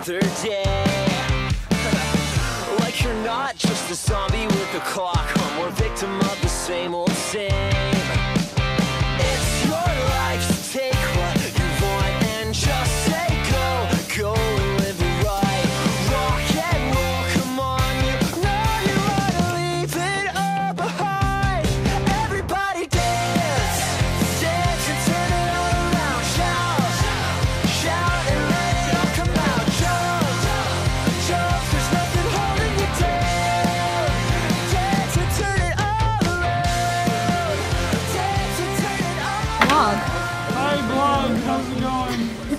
another day. Like you're not just a zombie with a clock home, or victim of the same old same. It's your life, so take what you want and just say go, go and live it right. Rock and roll, come on, you know you wanna leave it all behind. Everybody dance, dance and turn it all around. Shout, shout and let it all come out. Jump, jump, there's nothing holding you down. Dance and turn it all around. Dance and turn it all around. Hi vlog, how's it going?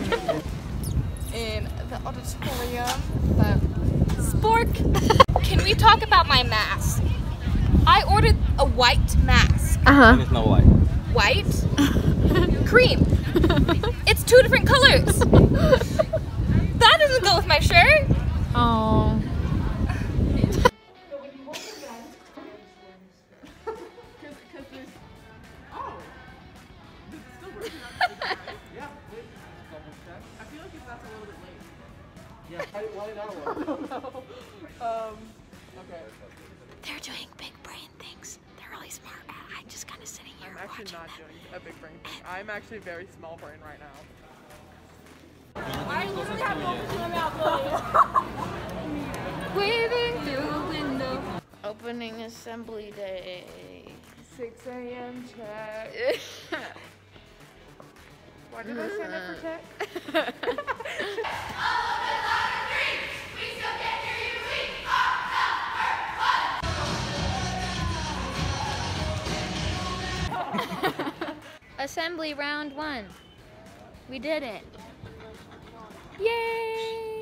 In the auditorium, the spork. Can we talk about my mask? I ordered a white mask. And it's not white. White? Cream. It's two different colors. That doesn't go with my shirt. Oh. They're doing big brain things. They're really smart. I'm just kind of sitting here I'm actually watching not them. doing a big brain thing. I'm actually very small brain right now. I literally have no open my mouth. Waving through a window. Opening assembly day. 6 a.m. check. Why did I sign up for tech? Assembly round 1. We did it. Yay!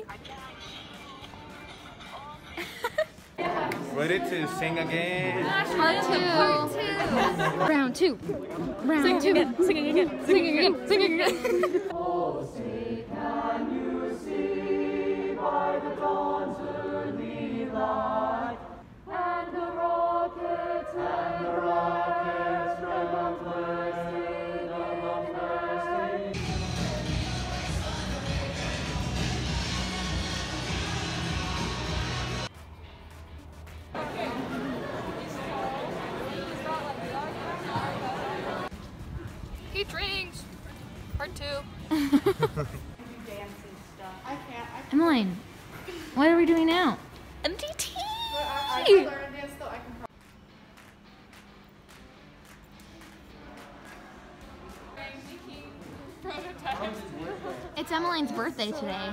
Ready to sing again? Part 2. Round 2. Round 2. Singing again. Singing again. Singing again. Oh, say, can you see by the dawn's early light, and the rockets relentlessly, relentlessly. He drinks. Part 2. Emmeline, what are we doing now? MDT. It's Emmeline's birthday today.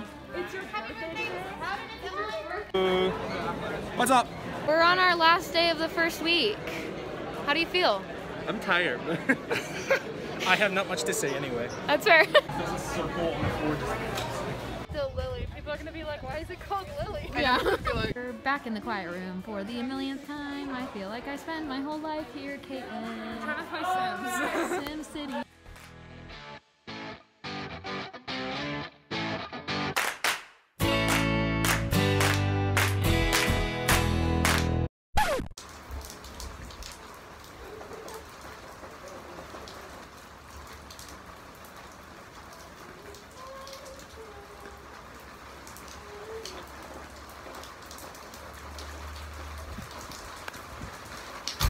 What's up? We're on our last day of the first week. How do you feel? I'm tired. I have not much to say anyway. That's fair. Still Lily. People are gonna be like, why is it called Lily? Yeah. We're back in the quiet room for the millionth time. I feel like I spend my whole life here, Caitlin. Trying to play Sims. Sim City.